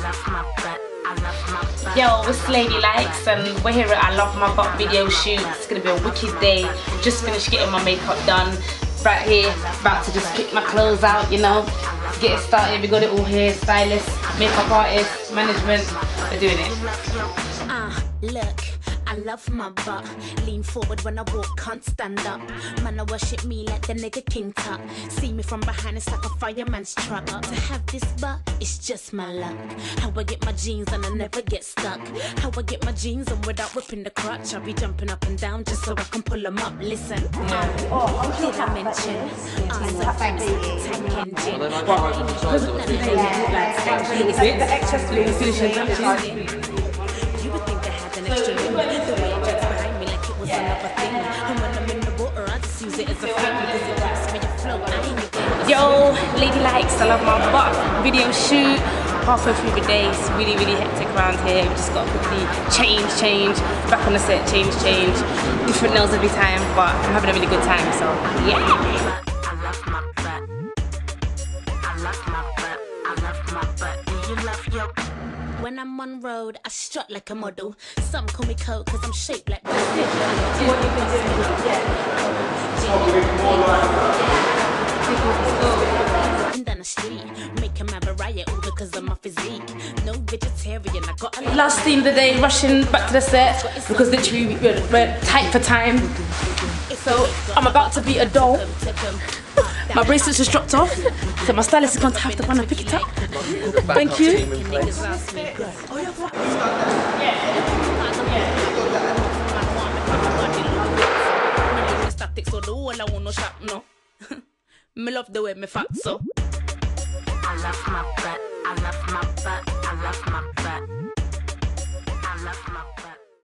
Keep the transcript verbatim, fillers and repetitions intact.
Yo, it's Lady Likes and we're here at I Love My Butt video shoot. It's gonna be a wicked day. Just finished getting my makeup done. Right here, about to just pick my clothes out, you know. Get it started. We got it all here. Stylist, makeup artist, management. We're doing it. Uh, look. I love my butt. Lean forward when I walk, can't stand up. Man, I worship me like the nigga King Tut. See me from behind, it's like a fireman's truck. To have this butt, it's just my luck. How I get my jeans and I never get stuck. How I get my jeans on without ripping the crotch. I'll be jumping up and down just so I can pull them up. Listen, uh, oh, did I mention? I'm so fancy, tank engine. The extra finishing. You would think I had an extra limit. The way it gets behind me like it was another thing. And when I'm in the water, I just use it as a thing. Because it helps me to float. I ain't getting. Yo, Lady Likes, I Love My Butt video shoot. Halfway through the day, it's really, really hectic around here. We just got to quickly change, change, back on the set, change, change. Different nails every time, but I'm having a really good time, so yeah. I love my butt. I love my butt. I love my butt. Do you love your butt? When I'm on road, I strut like a model. Some call me coke cause I'm shaped like what you've been doing, yeah. Down the street, make him have a riot all because of my physique. No vegetarian, I got a Last scene of the day, rushing back to the set because literally we're, we're tight for time. So I'm about to be a doll. My bracelets just dropped off, so my stylist is going to have to run and pick it up. Thank you. Me love the way me fat so. I love my butt, I love my